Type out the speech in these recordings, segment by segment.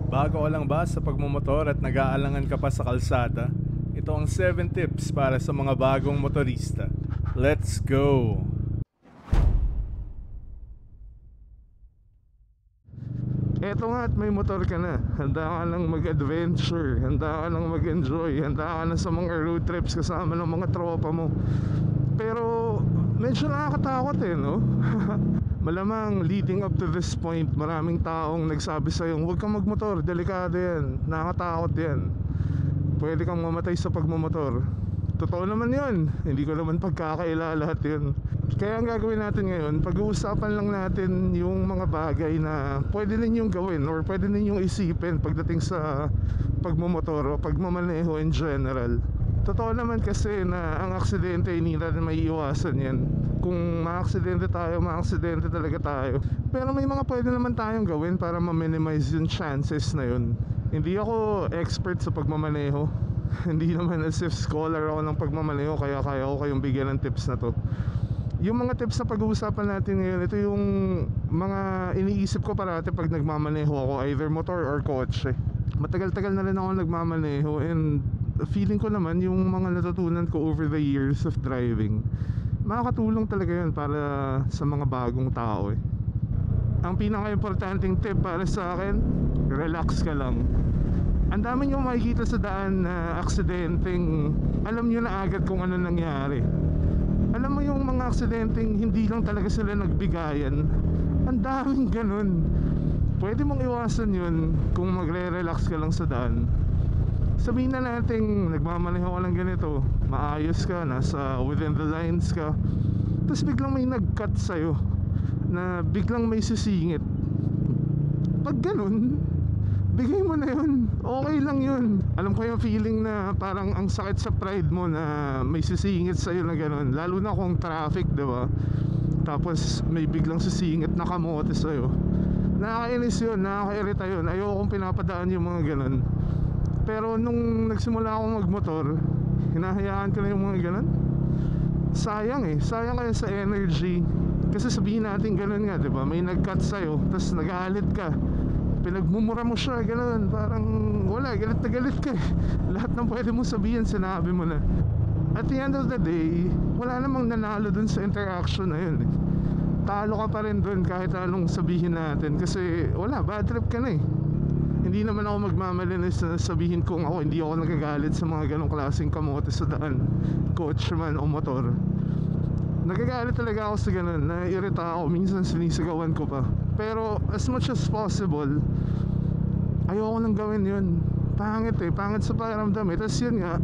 Bago ka lang ba sa pagmumotor at nag-aalangan ka pa sa kalsada? Ito ang 7 tips para sa mga bagong motorista. Let's go! Eto nga at may motor ka na. Handa ka lang mag-adventure, handa ka lang mag-enjoy, handa ka na sa mga road trips kasama ng mga tropa mo. Pero medyo nakakatakot no? Malamang leading up to this point, maraming taong nagsabi sa'yo, huwag kang magmotor, delikado yan, nakakatakot yan, pwede kang mamatay sa pagmumotor. Totoo naman yun, hindi ko naman pagkakaila lahat yun. Kaya ang gagawin natin ngayon, pag-uusapan lang natin yung mga bagay na pwede ninyong gawin or pwede ninyong isipin pagdating sa pagmumotor o pagmamaneho in general. Totoo naman kasi na ang aksidente hindi natin may iwasan yan. Kung maaksidente tayo, maaksidente talaga tayo. Pero may mga pwede naman tayong gawin para ma-minimize yung chances na yun. Hindi ako expert sa pagmamaneho. Hindi naman as if scholar ako ng pagmamaneho, kaya kaya ko kayong bigyan ng tips na to. Yung mga tips na pag-uusapan natin ngayon, ito yung mga iniisip ko parati pag nagmamaneho ako, either motor or kotse. Matagal-tagal na rin ako nagmamaneho, and feeling ko naman yung mga natutunan ko over the years of driving, makakatulong talaga yun para sa mga bagong tao Ang pinaka-importanting tip para sa akin, relax ka lang. Ang dami nyo makikita sa daan na aksidenteng alam nyo na agad kung ano nangyari. Alam mo yung mga aksidenteng hindi lang talaga sila nagbigayan. Ang daming ganun. Pwede mong iwasan yun kung magre-relax ka lang sa daan. Sabihin na natin nagmamaneho ka lang ganito, maayos ka, nasa within the lines ka, tapos biglang may nag-cut sa'yo na biglang may sisingit. Pag ganun, bigay mo na yun, okay lang yun. Alam ko yung feeling na parang ang sakit sa pride mo na may sisingit sa'yo na ganun, lalo na kung traffic, diba? Tapos may biglang sisingit na kamote sa'yo. Nakakainis yun, nakakairita yun. Ayokong pinapadaan yung mga ganun. Pero nung nagsimula akong magmotor, hinahayaan ko na yung mga ganun. Sayang sayang kayo sa energy. Kasi sabihin natin ganun nga, diba? May nag-cut sa'yo, tapos nagalit ka, pinagmumura mo siya, gano'n. Parang wala, galit na galit ka Lahat ng pwede mong sabihin, sinabi mo na. At the end of the day, wala namang nanalo dun sa interaction na yun Talo ka pa rin dun kahit anong sabihin natin. Kasi wala, bad trip ka na Hindi naman ako magmamalinis na sabihin kung hindi ako nagagalit sa mga ganong klaseng kamote sa daan, coach man o motor. Nagagalit talaga ako sa ganun, naiirita ako, minsan sinisigawan ko pa. Pero as much as possible, ayoko nang gawin yun. Pangit pangit sa pakiramdam Tapos yun nga,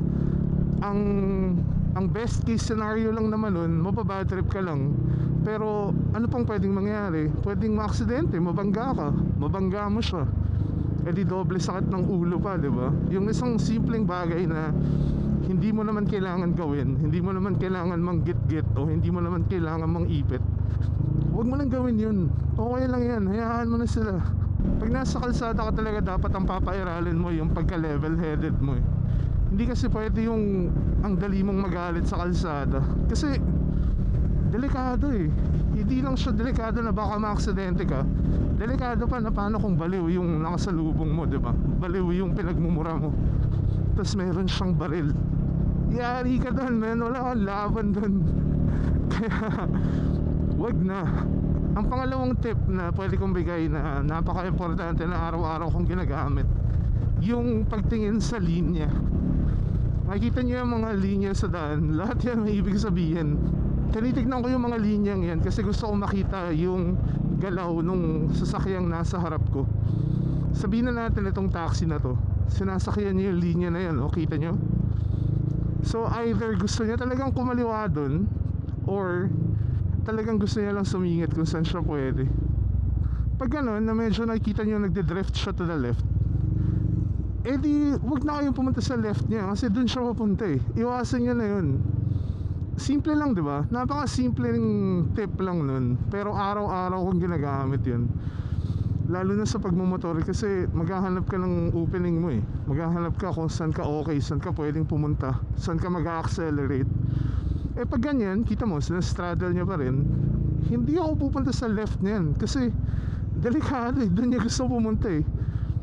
ang best case scenario lang naman nun, mapabad trip ka lang. Pero ano pang pwedeng mangyari? Pwedeng maaksidente, mabangga ka, mabangga mo siya, di doble sakit ng ulo pa, diba? Yung isang simpleng bagay na hindi mo naman kailangan gawin, hindi mo naman kailangan manggit-git o hindi mo naman kailangan mangipit, huwag mo lang gawin yun. Okay lang yan, hayaan mo na sila. Pag nasa kalsada ka talaga, dapat ang papairalin mo yung pagka-level headed mo Hindi kasi pwede yung ang dali mong magalit sa kalsada. Kasi delikado Hindi lang siya delikado na baka maaksidente ka, delikado pa na paano kung baliw yung nakasalubong mo, diba? Baliw yung pinagmumura mo, tapos meron siyang baril. Yari ka doon, man. Wala kang laban doon. Kaya wag na. Ang pangalawang tip na pwede kong bigay na napaka-importante na araw-araw kong ginagamit, yung pagtingin sa linya. Makikita nyo yung mga linya sa daan, lahat yan may ibig sabihin. Tinitignan ko yung mga linyang yan kasi gusto ko makita yung galaw nung sasakyang nasa harap ko. Sabihin na natin itong taxi na to, sinasakyan niya yung linya na yan, kita nyo? So either gusto niya talagang kumaliwa dun, or talagang gusto niya lang sumingit kung saan siya pwede. Pag gano'n, na medyo nakikita niyo nagde-drift siya to the left, di wag na kayong pumunta sa left niya kasi dun siya pupunta Iwasan niyo na yun. Simple lang, diba? Napaka-simpleng tip lang nun, pero araw-araw kong ginagamit yun. Lalo na sa pagmumotor kasi maghahanap ka ng opening mo Maghahanap ka kung saan ka okay, saan ka pwedeng pumunta, saan ka mag-accelerate. Pag ganyan, kita mo, sinastraddle niya pa rin, hindi ako pupunta sa left niyan kasi delikado doon niya gusto pumunta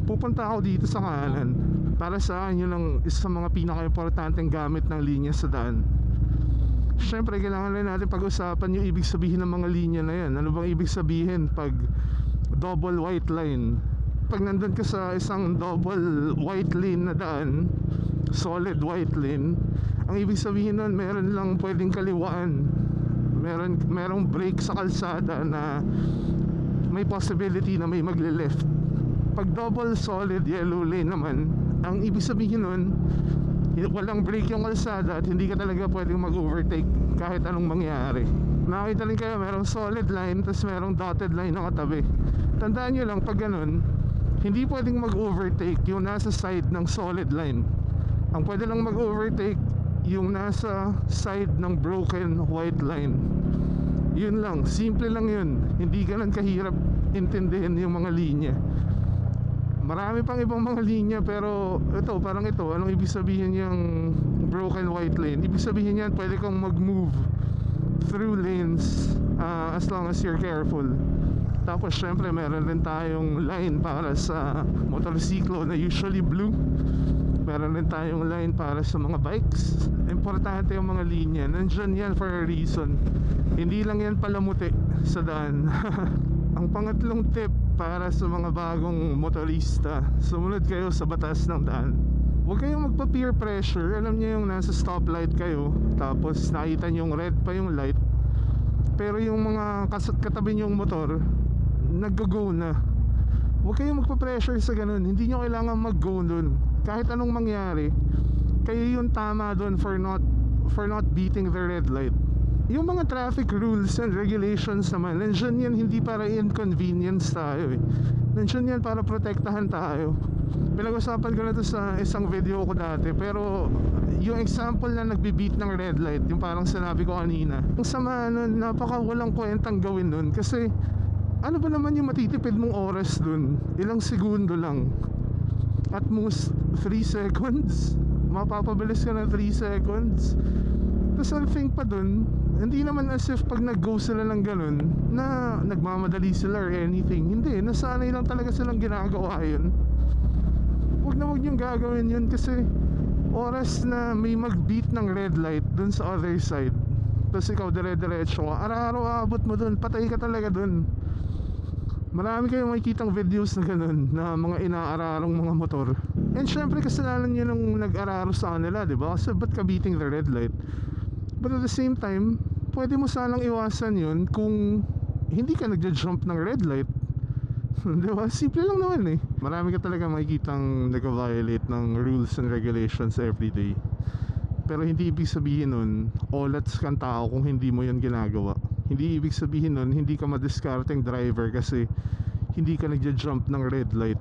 pupunta ako dito sa kanan. Para sa akin yun ang isa sa mga pinaka-importanteng gamit ng linya sa daan. Siyempre kailangan rin natin pag-usapan yung ibig sabihin ng mga linya na yan. Ano bang ibig sabihin pag double white line? Pag nandun ka sa isang double white lane na daan, solid white lane, ang ibig sabihin nun meron lang pwedeng kaliwaan, merong break sa kalsada na may possibility na may magle-left. Pag double solid yellow lane naman, ang ibig sabihin nun walang break yung kalsada at hindi ka talaga pwedeng mag-overtake kahit anong mangyari. Nakita rin kayo merong solid line tapos merong dotted line na katabi. Tandaan nyo lang pag ganun, hindi pwedeng mag-overtake yung nasa side ng solid line. Ang pwede lang mag-overtake yung nasa side ng broken white line. Yun lang, simple lang yun. Hindi ganun kahirap intindihin yung mga linya. Marami pang ibang mga linya pero ito, parang ito, anong ibig sabihin yung broken white lane? Ibig sabihin yan, pwede kang mag-move through lanes as long as you're careful. Tapos syempre meron rin tayong line para sa motorsiklo na usually blue. Meron rin tayong line para sa mga bikes. Importante yung mga linya, nandyan yan for a reason. Hindi lang yan palamuti sa daan. Ang pangatlong tip para sa mga bagong motorista, sumunod kayo sa batas ng daan. Huwag kayong magpa-peer pressure. Alam niyo yung nasa stoplight kayo, tapos nakita niyo yung red pa yung light, pero yung mga katabi niyong motor nag-go na. Huwag kayong magpa-pressure sa ganun. Hindi nyo kailangan mag-go dun. Kahit anong mangyari, kayo yung tama dun for not beating the red light. Yung mga traffic rules and regulations naman, nandyan yan hindi para inconvenience tayo nandyan yan para protektahan tayo. Pinag-usapan ko na to sa isang video ko dati, pero yung example na nagbi-beat ng red light, yung parang sinabi ko kanina, ang sama nun, napaka walang kwentang gawin nun. Kasi ano ba naman yung matitipid mong oras dun? Ilang segundo lang, at most 3 seconds. Mapapabilis ka ng 3 seconds. Tapos ang thing pa dun, hindi naman as if pag nag-go sila ng ganun na nagmamadali sila or anything. Hindi, nasanay lang talaga silang ginagawa yun. Huwag na huwag niyong gagawin yun kasi oras na may mag-beat ng red light dun sa other side, tapos ikaw dire-diretso ka, araw-araw abot mo dun, patay ka talaga dun. Marami kayong makikitang videos na ganun, na mga inaararong mga motor. And syempre kasalanan nyo nung nag-araro sa kanila, diba? Kasi ba't ka beating the red light? But at the same time, pwede mo sanang iwasan yun kung hindi ka nagja-jump ng red light. Diba? Simple lang naman Marami ka talaga makikitang nag-violate ng rules and regulations everyday. Pero hindi ibig sabihin nun olats kang tao kung hindi mo yun ginagawa. Hindi ibig sabihin nun hindi ka madiskarteng driver kasi hindi ka nagja-jump ng red light.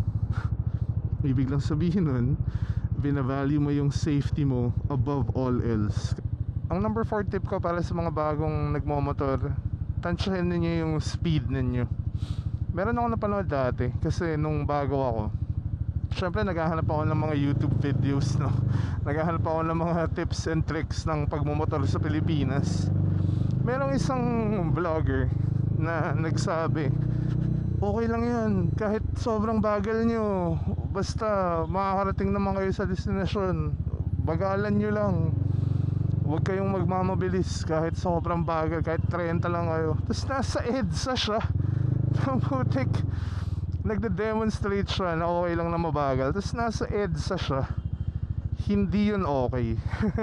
Ibig lang sabihin nun, binavalue mo yung safety mo above all else. Ang number 4 tip ko para sa mga bagong nagmomotor, tansyahin ninyo yung speed ninyo. Meron ako napanood dati kasi nung bago ako, syempre naghahanap ako ng mga YouTube videos, no? Naghahanap ako ng mga tips and tricks ng pagmumotor sa Pilipinas. Merong isang vlogger na nagsabi, okay lang yan kahit sobrang bagal nyo, basta makakarating naman kayo sa destinasyon, bagalan nyo lang. Huwag kayong magmamabilis kahit sobrang bagal, kahit 30 lang kayo. Tapos nasa EDSA siya, putik, nagde-demonstrate siya na okay lang na mabagal. Tapos nasa EDSA siya, hindi yun okay.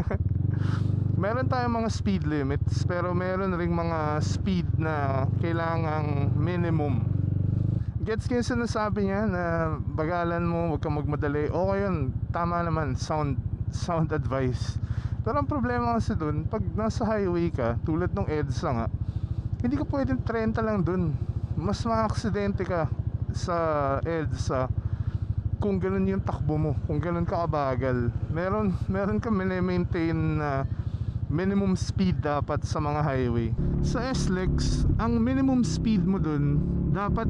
Meron tayong mga speed limits, pero meron ring mga speed na kailangang minimum. Gets ko yung sinasabi niya na bagalan mo, huwag kang magmadali. Okay yun, tama naman, sound advice. Pero ang problema kasi dun, pag nasa highway ka, tulad ng EDSA nga, hindi ka pwedeng 30 lang dun. Mas ma-aksidente ka sa EDSA kung ganun yung takbo mo, kung ganun ka kabagal. Meron ka mini-maintain na minimum speed dapat sa mga highway. Sa SLEX, ang minimum speed mo dun dapat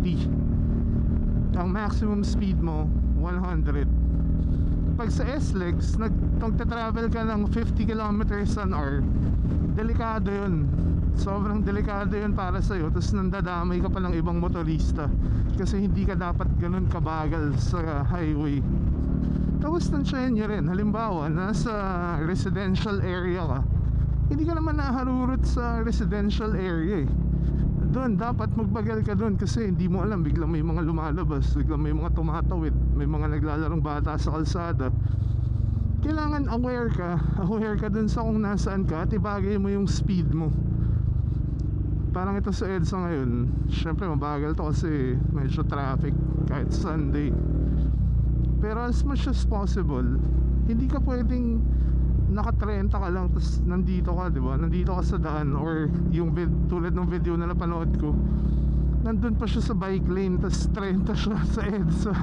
80. Ang maximum speed mo 100. Pag sa SLEX, nagtatravel ka ng 50 km/h, delikado yun. sobrang delikado yun para sa'yo. Tapos nandadamay ka pa ng ibang motorista kasi hindi ka dapat ganun kabagal sa highway. Tapos tansyahin nyo rin, halimbawa nasa residential area ka, hindi ka naman naharurot sa residential area eh. Doon dapat magbagal ka doon kasi hindi mo alam, biglang may mga lumalabas, biglang may mga tumatawid, may mga naglalarong bata sa kalsada. Kailangan aware ka dun sa kung nasaan ka at ibagay mo yung speed mo. Parang ito sa EDSA ngayon, syempre mabagal to kasi medyo traffic kahit Sunday. Pero as much as possible, hindi ka pwedeng naka-30 ka lang tapos nandito ka, di ba? Nandito ka sa daan, or yung tulad ng video na napanood ko, nandun pa siya sa bike lane tapos 30 siya sa EDSA.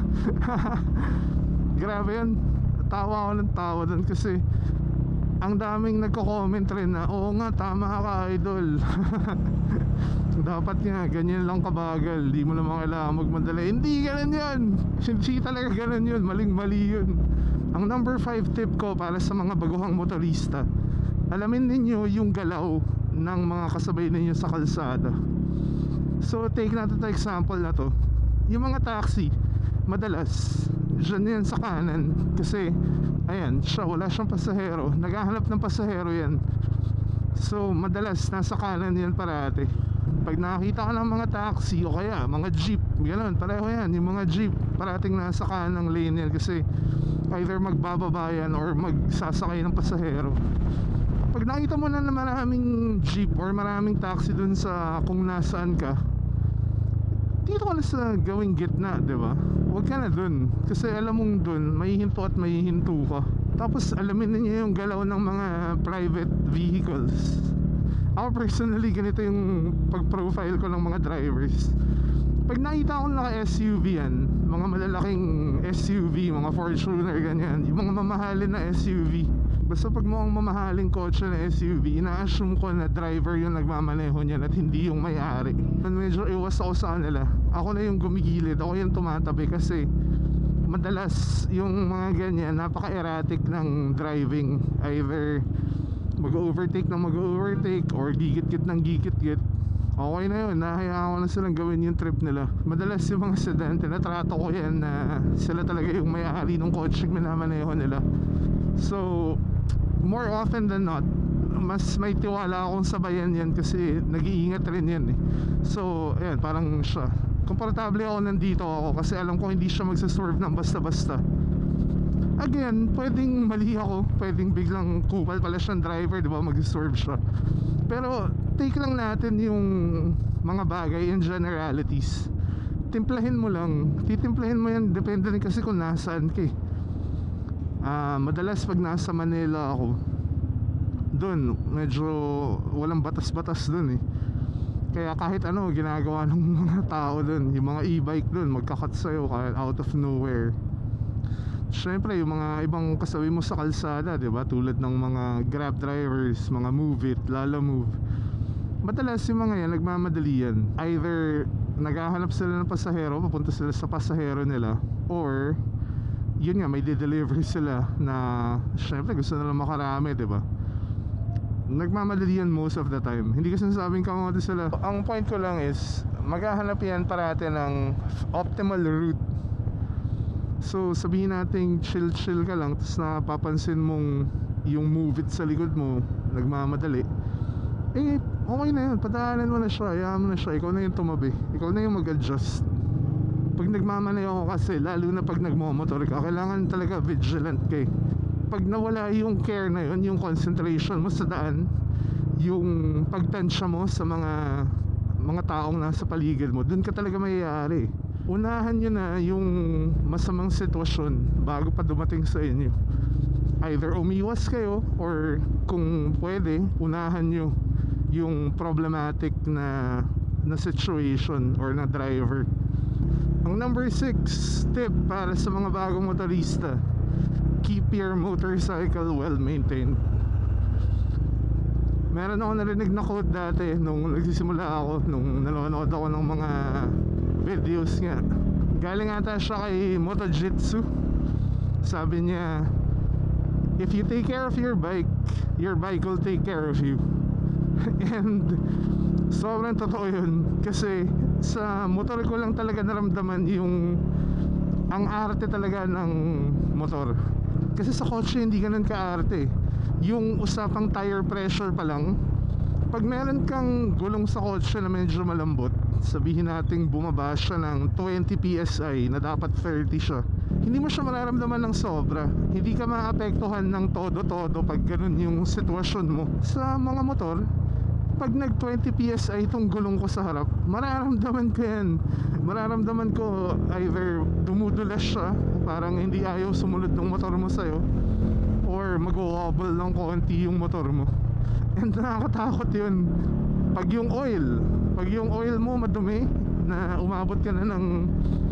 Grabe yan. Tawa ako ng tawa dun kasi ang daming nagko-comment rin na oo nga, tama ka idol. Dapat nga ganyan lang kabagal, di mo naman kailangan magmadali. Hindi ganun yun. Hindi talaga ganun yun, maling mali yun. Ang number 5 tip ko para sa mga baguhang motorista, alamin ninyo yung galaw ng mga kasabay ninyo sa kalsada. So take natin the example na to. Yung mga taxi, madalas dyan yan sa kanan kasi ayan siya, wala siyang pasahero, naghahanap ng pasahero yan. So madalas nasa kanan yan parate. Pag nakakita ka ng mga taxi o kaya mga jeep, gano'n, pareho yan. Yung mga jeep parating nasa kanang lane yan kasi either magbababayan or magsasakay ng pasahero. Pag nakita mo na maraming jeep or maraming taxi dun sa kung nasaan ka, dito ka na sa gawing gitna, di ba? Huwag ka na dun kasi alam mong dun mahihinto at mahihinto ka. Tapos alamin niyo yung galaw ng mga private vehicles. Ako personally, ganito yung pag-profile ko ng mga drivers. Pag nakita ko naka-SUV yan, mga malalaking SUV, mga Fortuner, ganyan, yung mga mamahalin na SUV, basta pag mukhang mamahaling kotse na SUV, ina-assume ko na driver yung nagmamaneho niyan at hindi yung may-ari. Medyo iwas ako sa kanila. Ako na yung gumigilid, ako yung tumatabi kasi madalas yung mga ganyan, napaka-erratic ng driving. Either mag-overtake ng mag-overtake or gigit-git ng gigit-git. Okay na yun, nahayaan ko na silang gawin yung trip nila. Madalas yung mga sedan, tinatrato ko yan na sila talaga yung may-ari ng kotse minamaneho nila. So more often than not, mas may tiwala akong sabayan yan kasi nag-iingat rin yan eh. So ayan, parang siya, komportable ako nandito ako kasi alam ko hindi siya magsaswerve ng basta-basta. Again, pwedeng mali ako, pwedeng biglang kupal pala siyang driver, di ba, mag-swerve siya. Pero take lang natin yung mga bagay in generalities. Timplahin mo lang, titimplahin mo yan, depende rin kasi kung nasaan ka eh. Madalas pag nasa Manila ako, dun medyo walang batas-batas dun eh. Kaya kahit ano ginagawa ng mga tao dun, yung mga e-bike dun magkakat sa'yo kahit out of nowhere. Siyempre yung mga ibang kasabi mo sa kalsada, diba? Tulad ng mga Grab drivers, mga Move It, Lala Move, madalas yung mga yan nagmamadali yan. Either naghahanap sila ng pasahero, papunta sila sa pasahero nila, or yun nga, may de-deliver sila na syempre gusto nila makarami, diba? Nagmamadali yan most of the time. Hindi ko sinasabing kamote sila. Ang point ko lang is maghahanap yan parate ng optimal route. So sabihin natin chill ka lang, tapos napapansin mong yung Move It sa likod mo nagmamadali, eh okay na yun, padaanan mo na siya, hayaan mo na siya, ikaw na yung tumabi, ikaw na yung mag-adjust. Pag nagmamanay ako kasi, lalo na pag nagmomotor ka, kailangan talaga vigilant ka eh. Pag nawala yung care na yun, yung concentration mo sa daan, yung pagtansya mo sa mga taong nasa paligid mo, dun ka talaga mayayari. Unahan nyo na yung masamang sitwasyon bago pa dumating sa inyo. Either umiwas kayo, or kung pwede, unahan nyo yung problematic na situation or na driver. Ang number 6 tip para sa mga bagong motorista: keep your motorcycle well maintained. Meron ako narinig na quote dati nung nagsisimula ako, nung nanonood ako ng mga videos nga. Galing ata siya kay Motojitsu. Sabi niya, if you take care of your bike will take care of you. And sobrang totoo yun. Kasi sa motor ko lang talaga naramdaman yung ang arte talaga ng motor. Kasi sa kotse hindi ganun ka-arte. Yung usapang tire pressure pa lang, pag meron kang gulong sa kotse na medyo malambot, sabihin nating bumaba siya ng 20 PSI na dapat 30 siya, hindi mo siya mararamdaman ng sobra. Hindi ka maapektuhan ng todo-todo pag ganun yung sitwasyon mo. Sa mga motor, pag nag 20 PSI itong gulong ko sa harap, mararamdaman ko yan. Mararamdaman ko either dumudulas siya, parang hindi ayaw sumunod ng motor mo sa'yo, or mag-wobble ng konti yung motor mo. And nakakatakot yun. Pag yung oil mo madumi, na umabot ka na ng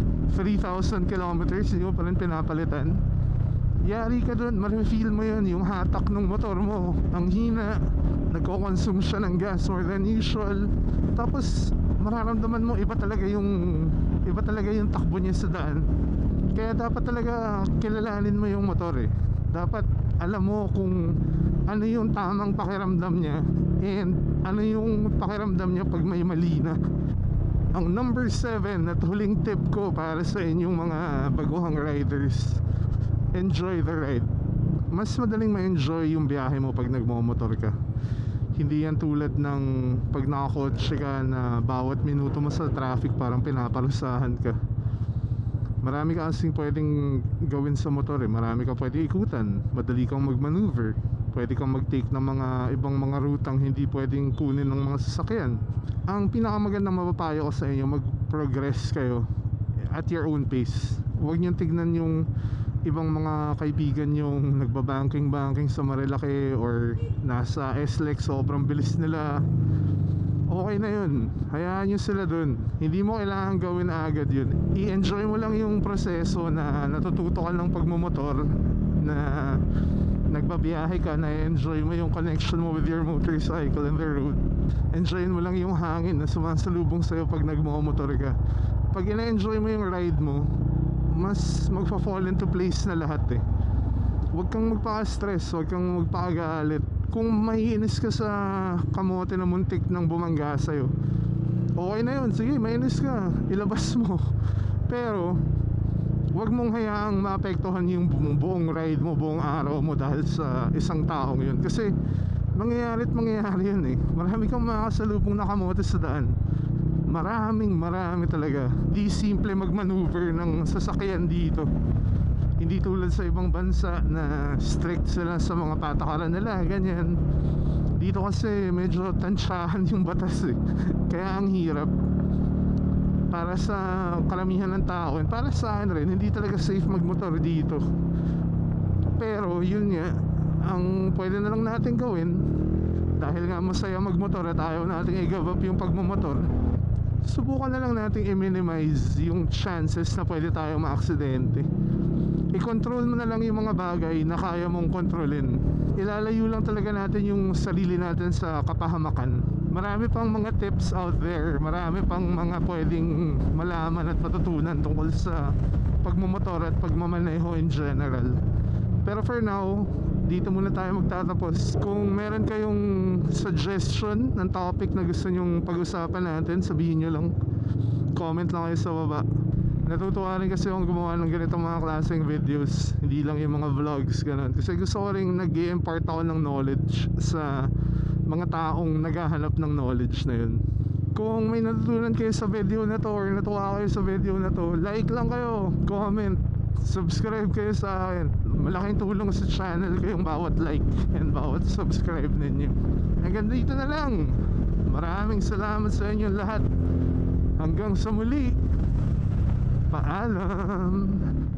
3,000 kilometers, hindi mo pa rin pinapalitan, yari ka dun. Marifeel mo yun, yung hatak ng motor mo ang hina, nagko-consume siya ng gas more than usual. Tapos mararamdaman mo iba talaga yung takbo niya sa daan. Kaya dapat talaga kilalanin mo yung motor eh. Dapat alam mo kung ano yung tamang pakiramdam niya, and ano yung pakiramdam niya pag may mali na. Ang number 7 at huling tip ko para sa inyong mga baguhang riders: enjoy the ride. Mas madaling ma-enjoy yung biyahe mo pag nagmomotor ka. Hindi yan tulad ng pag nakakotse ka na bawat minuto mo sa traffic parang pinaparusahan ka. Marami ka kasing pwedeng gawin sa motor eh. Marami ka pwedeng ikutan, madali kang mag-maneuver, pwede kang mag-take ng mga ibang mga rutang hindi pwedeng kunin ng mga sasakyan. Ang pinakamagandang mapapayo ko sa inyo, mag-progress kayo at your own pace. Huwag niyong tignan yung ibang mga kaibigan yung nagbabanking sa Marilaki or nasa SLEX, sobrang bilis nila. Okay na yun, hayaan nyo sila dun. Hindi mo kailangan gawin agad yun. I-enjoy mo lang yung proseso na natututo ka ng pagmumotor, na nagbabiyahe ka, na-enjoy mo yung connection mo with your motorcycle and the road. Enjoyin mo lang yung hangin na sumasalubong sa'yo pag nagmumotor ka. Pag ina-enjoy mo yung ride mo, mas magpa-fall into place na lahat eh. Huwag kang magpaka-stress, huwag kang magpaka-galit. Kung maiinis ka sa kamote na muntik ng bumangga sa'yo, okay na yun, sige, mainis ka, ilabas mo. Pero huwag mong hayaang maapektuhan yung buong ride mo, buong araw mo dahil sa isang taong yun. Kasi mangyayari yun eh. Marami kang makakasalubong na kamote sa daan. Marami talaga. Di simple magmaneuver ng sasakyan dito. Hindi tulad sa ibang bansa na strict sila sa mga patakaran nila, ganyan. Dito kasi medyo tansyahan yung batas eh. Kaya ang hirap. Para sa karamihan ng tao, and para sa akin rin, hindi talaga safe magmotor dito. Pero yun nga, ang pwede na lang natin gawin, dahil nga masaya magmotor at ayaw natin i-give up yung pagmumotor, subukan na lang natin i-minimize yung chances na pwede tayo ma-aksidente. I-control mo na lang yung mga bagay na kaya mong kontrolin. Ilalayo lang talaga natin yung sarili natin sa kapahamakan. Marami pang mga tips out there, marami pang mga pwedeng malaman at matutunan tungkol sa pagmumotor at pagmamaneho in general. Pero for now, dito muna tayo magtatapos. Kung meron kayong suggestion ng topic na gusto nyong pag-usapan natin, sabihin nyo lang, comment lang kayo sa baba. Natutuwa rin kasi akong gumawa ng ganitong mga klaseng videos, hindi lang yung mga vlogs, ganun. Kasi gusto ko rin nag-i-impart ako ng knowledge sa mga taong naghahanap ng knowledge na yun. Kung may natutunan kayo sa video na to, or natuwa kayo sa video na to, like lang kayo, comment, subscribe kayo sa akin. Malaking tulong sa channel ko yung bawat like and bawat subscribe ninyo. Hanggang dito na lang. Maraming salamat sa inyo lahat. Hanggang sa muli. Paalam.